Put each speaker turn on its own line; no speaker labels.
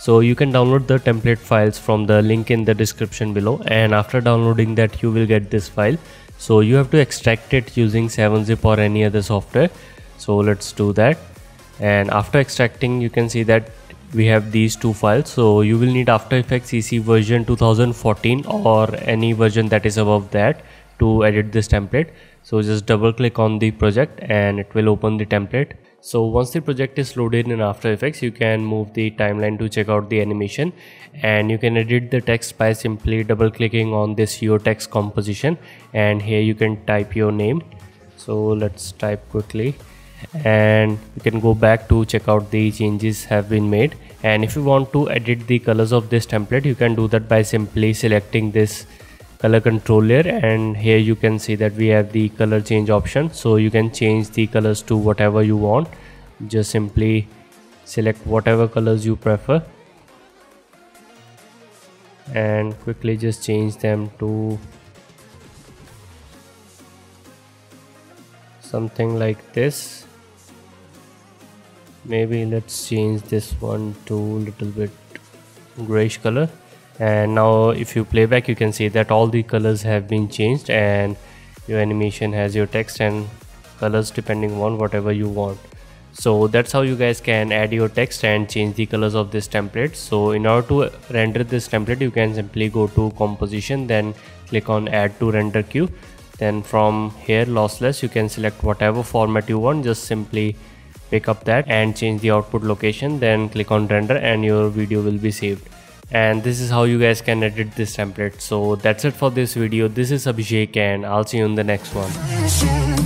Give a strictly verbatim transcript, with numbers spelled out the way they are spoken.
So you can download the template files from the link in the description below, and after downloading that you will get this file. So you have to extract it using seven zip or any other software. So let's do that. And after extracting, you can see that we have these two files. So you will need After Effects E C version two thousand fourteen or any version that is above that to edit this template. So just double click on the project and it will open the template. So once the project is loaded in After Effects, you can move the timeline to check out the animation, and you can edit the text by simply double clicking on this your text composition, and here you can type your name. So let's type quickly, and you can go back to check out the changes have been made. And if you want to edit the colors of this template, you can do that by simply selecting this color control layer, and here you can see that we have the color change option. So you can change the colors to whatever you want. Just simply select whatever colors you prefer and quickly just change them to something like this. Maybe let's change this one to a little bit grayish color. And now if you play back, you can see that all the colors have been changed, and your animation has your text and colors depending on whatever you want. So that's how you guys can add your text and change the colors of this template. So in order to render this template, you can simply go to composition, then click on add to render queue. Then from here, lossless, you can select whatever format you want. Just simply pick up that and change the output location, then click on render and your video will be saved. And this is how you guys can edit this template. So that's it for this video. This is Abhishek and I'll see you in the next one.